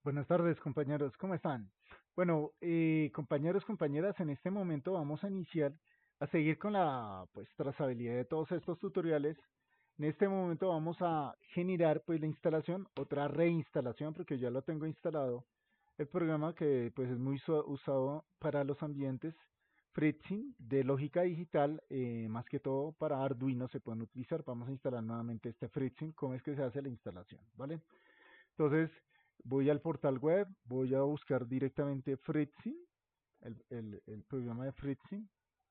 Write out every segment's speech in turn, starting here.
Buenas tardes, compañeros, ¿cómo están? Bueno, compañeros, compañeras, en este momento vamos a iniciar a seguir con la trazabilidad de todos estos tutoriales. En este momento vamos a generar la instalación, otra reinstalación, porque ya lo tengo instalado. El programa que es muy usado para los ambientes FreeSync de lógica digital, más que todo para Arduino se pueden utilizar. Vamos a instalar nuevamente este FreeSync. ¿Cómo es que se hace la instalación? ¿Vale? Entonces, voy al portal web, voy a buscar directamente Fritzing, el programa de Fritzing.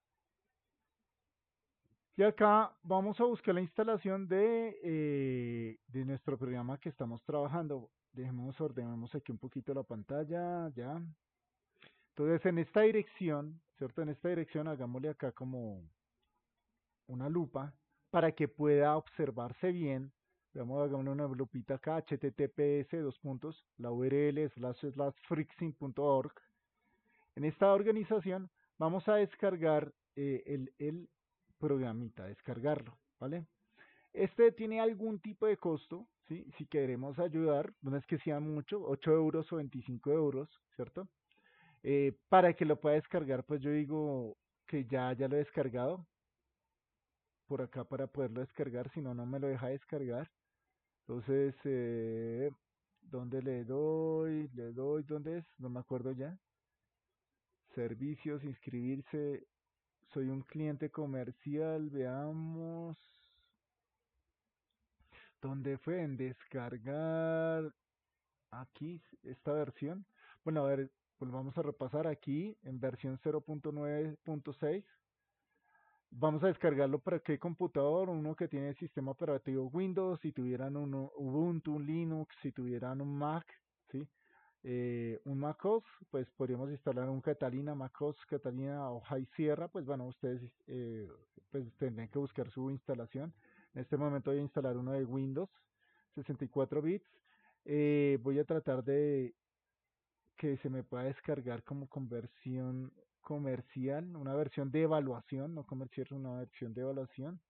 Y acá vamos a buscar la instalación de nuestro programa que estamos trabajando. Ordenemos aquí un poquito la pantalla, ya. Entonces, en esta dirección, ¿cierto? En esta dirección, hagámosle acá como una lupa para que pueda observarse bien. Veamos, hagámosle una lupita acá, https dos puntos, la URL / fritzing.org. En esta organización vamos a descargar el programita, descargarlo, ¿vale? Este tiene algún tipo de costo, ¿sí? Si queremos ayudar, no es que sea mucho, 8 euros o 25 euros, ¿cierto? Para que lo pueda descargar, pues yo digo que ya lo he descargado por acá para poderlo descargar, si no, no me lo deja descargar. Entonces, ¿dónde le doy? Le doy, ¿dónde es? No me acuerdo ya. Servicios, inscribirse. Soy un cliente comercial, veamos. ¿Dónde fue? En descargar. Aquí, esta versión. Bueno, a ver, pues vamos a repasar aquí en versión 0.9.6. Vamos a descargarlo para qué computador, uno que tiene sistema operativo Windows, si tuvieran un Ubuntu, un Linux, si tuvieran un Mac, ¿sí? Un MacOS, pues podríamos instalar un Catalina, MacOS, Catalina o High Sierra, pues bueno, ustedes pues tendrían que buscar su instalación. En este momento voy a instalar uno de Windows, 64 bits. Voy a tratar de que se me pueda descargar como conversión comercial, una versión de evaluación, no comercial, una versión de evaluación.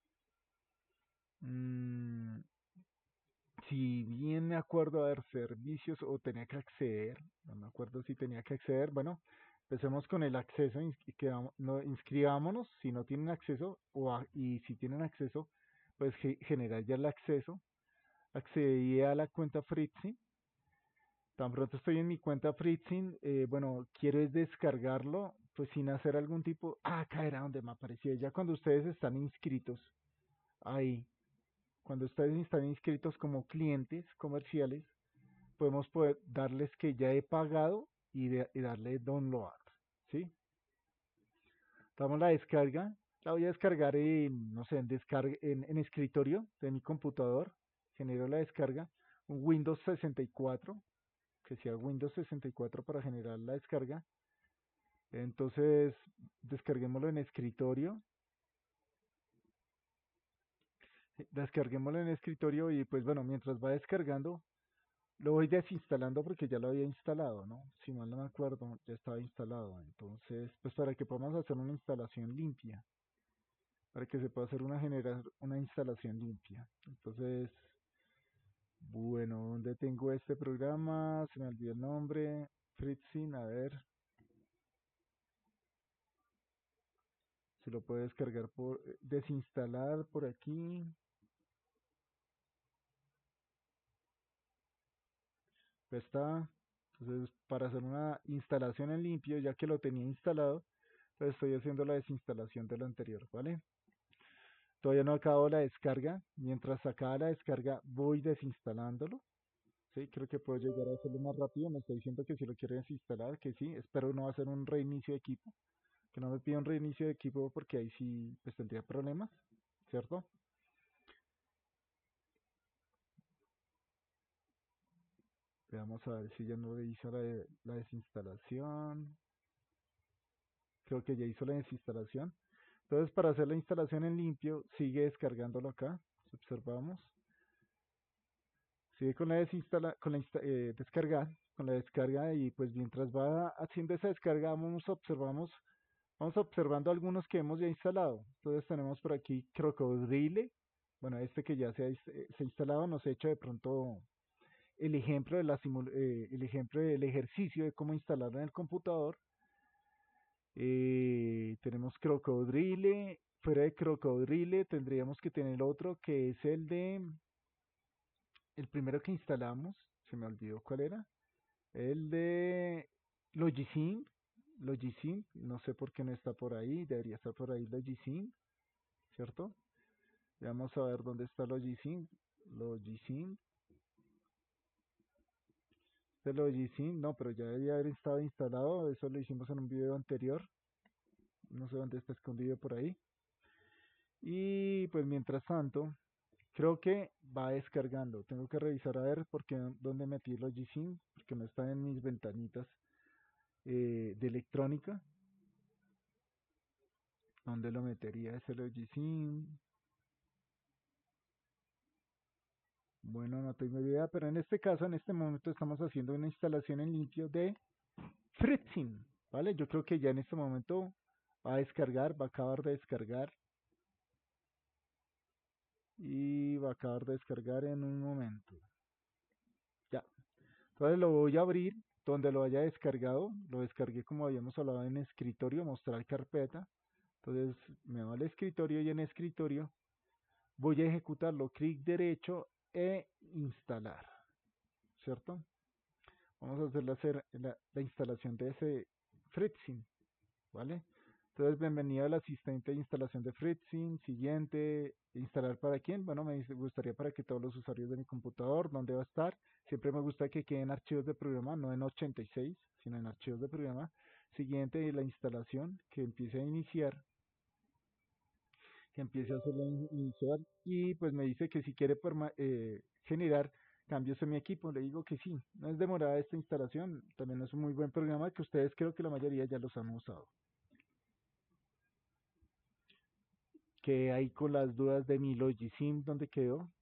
Mm, si bien me acuerdo de ver servicios o tenía que acceder, no me acuerdo si tenía que acceder, bueno, empecemos con el acceso, no, inscribámonos si no tienen acceso y si tienen acceso, pues generar ya el acceso. Accedí a la cuenta Fritzy. Tan pronto estoy en mi cuenta Fritzing, bueno, quiero es descargarlo, pues sin hacer algún tipo. Ah, acá era donde me apareció. Ya cuando ustedes están inscritos, ahí, cuando ustedes están inscritos como clientes comerciales, podemos poder darles que ya he pagado y darle download, ¿sí? Damos la descarga, la voy a descargar en, no sé, en escritorio de mi computador, genero la descarga, un Windows 64, que sea Windows 64 para generar la descarga. Entonces, descarguémoslo en escritorio, descarguémoslo en escritorio y pues bueno, mientras va descargando, lo voy desinstalando porque ya lo había instalado, ¿no? Si mal no me acuerdo, ya estaba instalado. Entonces, pues para que podamos hacer una instalación limpia, para que se pueda hacer generar una instalación limpia. Entonces, bueno, ¿dónde tengo este programa? Se me olvidó el nombre. Fritzing, a ver, se lo puedo descargar por, desinstalar por aquí. Ya está. Entonces, para hacer una instalación en limpio, ya que lo tenía instalado, entonces estoy haciendo la desinstalación de lo anterior, ¿vale? Todavía no acabo la descarga. Mientras acaba la descarga, voy desinstalándolo. Sí, creo que puedo llegar a hacerlo más rápido. Me está diciendo que si lo quiero desinstalar, que sí. Espero no hacer un reinicio de equipo. Que no me pida un reinicio de equipo porque ahí sí pues tendría problemas, ¿cierto? Vamos a ver si ya no le hizo la desinstalación. Creo que ya hizo la desinstalación. Entonces, para hacer la instalación en limpio, sigue descargándolo acá. Observamos. Sigue con la descarga, con la descarga y pues mientras va haciendo esa descarga, vamos observando algunos que hemos ya instalado. Entonces tenemos por aquí Crocodile. Bueno, este que ya se ha instalado, nos ha hecho de pronto el ejemplo de el ejemplo del ejercicio de cómo instalarlo en el computador. Tenemos Crocodrile. Fuera de Crocodrile tendríamos que tener otro que es el primero que instalamos, se me olvidó cuál era, el de Logisync. Logisync, no sé por qué no está por ahí, debería estar por ahí Logisync, ¿cierto? Vamos a ver dónde está Logisync. Logisync, este Logisync, no, pero ya debería haber estado instalado, eso lo hicimos en un video anterior, no sé dónde está escondido por ahí. Y pues mientras tanto, creo que va descargando. Tengo que revisar a ver por qué, dónde metí Logisync, porque no está en mis ventanitas de electrónica. ¿Dónde lo metería ese Logisync? Bueno, no tengo idea, pero en este caso, en este momento estamos haciendo una instalación en limpio de Fritzing, ¿vale? Yo creo que ya en este momento va a descargar, va a acabar de descargar y va a acabar de descargar en un momento. Ya. Entonces lo voy a abrir donde lo haya descargado. Lo descargué como habíamos hablado en escritorio, mostrar carpeta. Entonces me voy al escritorio y en escritorio voy a ejecutarlo, clic derecho e instalar, ¿cierto? Vamos a hacer la instalación de ese Fritzing, ¿vale? Entonces, bienvenido al asistente de instalación de Fritzing. Siguiente, instalar para quién. Bueno, me gustaría para que todos los usuarios de mi computador, ¿dónde va a estar? Siempre me gusta que queden archivos de programa, no en 86, sino en archivos de programa. Siguiente, la instalación, que empiece a iniciar, que empiece a hacerla iniciar. Y pues me dice que si quiere generar cambios en mi equipo, le digo que sí. No es demorada esta instalación, también es un muy buen programa que ustedes creo que la mayoría ya los han usado. Que hay con las dudas de mi Logisim, ¿dónde quedó?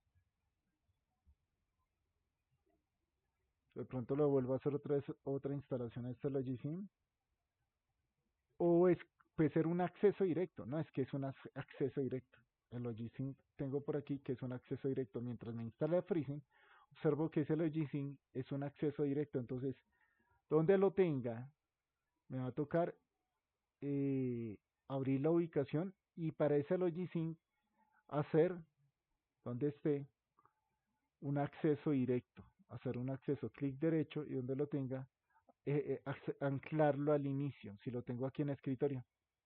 De pronto lo vuelvo a hacer otra vez, otra instalación a este Logisim. O es, puede ser un acceso directo, no es que es un acceso directo. El Logisim tengo por aquí que es un acceso directo. Mientras me instala Freezing, observo que ese Logisim es un acceso directo. Entonces, donde lo tenga, me va a tocar eh, abrir la ubicación y para ese Logisim hacer donde esté un acceso directo, hacer un acceso clic derecho y donde lo tenga, anclarlo al inicio, si lo tengo aquí en escritorio.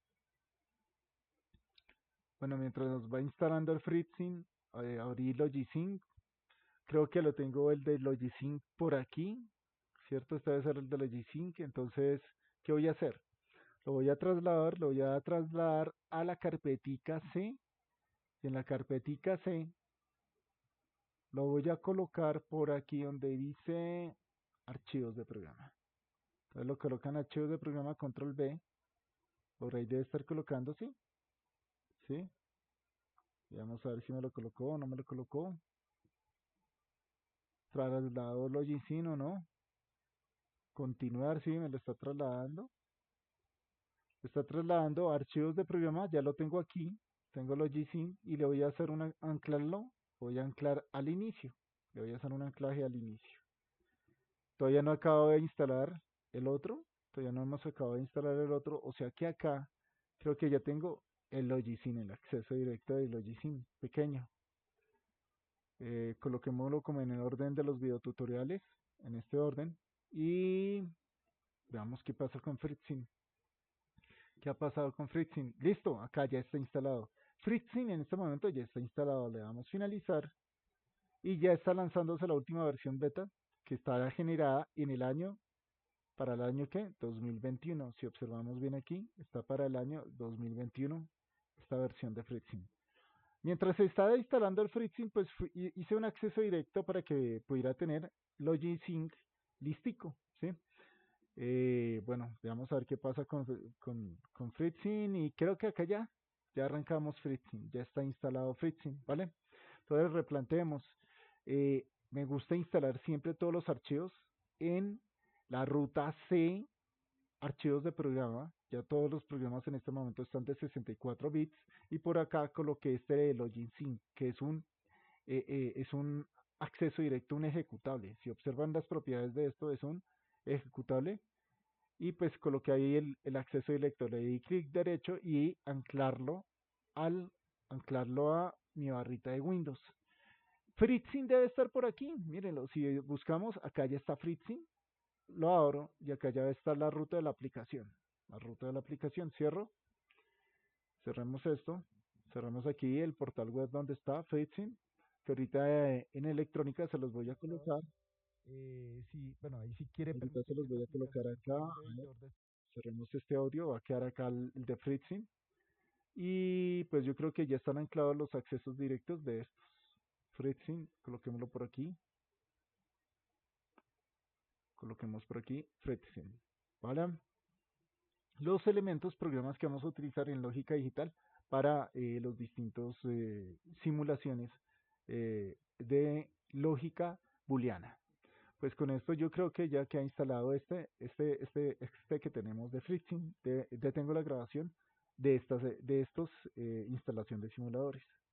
Bueno, mientras nos va instalando el Fritzing, abrir Logisync, creo que lo tengo el de Logisync por aquí, ¿cierto? Este debe ser el de Logisync, entonces, ¿qué voy a hacer? Lo voy a trasladar a la carpetica C, y en la carpetica C lo voy a colocar por aquí donde dice archivos de programa. Entonces lo colocan archivos de programa, control B, por ahí debe estar colocando, ¿sí? ¿Sí? Y vamos a ver si me lo colocó o no me lo colocó. Trasladado Logisin o no. Continuar, sí, me lo está trasladando. Está trasladando archivos de programa, ya lo tengo aquí. Tengo Logisin y le voy a hacer un anclarlo. Voy a anclar al inicio. Le voy a hacer un anclaje al inicio. Todavía no acabo de instalar el otro. Todavía no hemos acabado de instalar el otro. O sea que acá creo que ya tengo el Logisin, el acceso directo de Logisin pequeño. Coloquémoslo como en el orden de los videotutoriales, en este orden. Y veamos qué pasa con Fritzing. ¿Qué ha pasado con Fritzing? Listo, acá ya está instalado. Fritzing en este momento ya está instalado. Le damos finalizar. Y ya está lanzándose la última versión beta que estará generada en el año, ¿para el año qué? 2021. Si observamos bien aquí, está para el año 2021 esta versión de Fritzing. Mientras se estaba instalando el Fritzing, pues hice un acceso directo para que pudiera tener Logisync listico, ¿sí? Bueno, vamos a ver qué pasa con Fritzing y creo que acá ya arrancamos Fritzing, ya está instalado Fritzing, ¿vale? Entonces replanteemos. Me gusta instalar siempre todos los archivos en la ruta C, archivos de programa. Ya todos los programas en este momento están de 64 bits y por acá coloqué este de Loginsync, que es un acceso directo a un ejecutable. Si observan las propiedades de esto, es un ejecutable y pues coloqué ahí el acceso directo, le di clic derecho y anclarlo a mi barrita de Windows. Fritzing debe estar por aquí, mírenlo, si buscamos, acá ya está Fritzing, lo abro y acá ya está la ruta de la aplicación. La ruta de la aplicación, cierro, cerremos esto, cerramos aquí el portal web donde está Fritzing, que ahorita en electrónica se los voy a colocar. Sí, bueno, ahí si quiere ahorita se los voy a colocar acá. A ver, cerremos este audio, va a quedar acá el de Fritzing. Y pues yo creo que ya están anclados los accesos directos de estos. Fritzing, coloquémoslo por aquí. Coloquemos por aquí Fritzing. ¿Vale? Los elementos, programas que vamos a utilizar en lógica digital para los distintos simulaciones de lógica booleana. Pues con esto yo creo que ya que ha instalado este que tenemos de Fritzing, detengo la grabación de estos instalación de simuladores.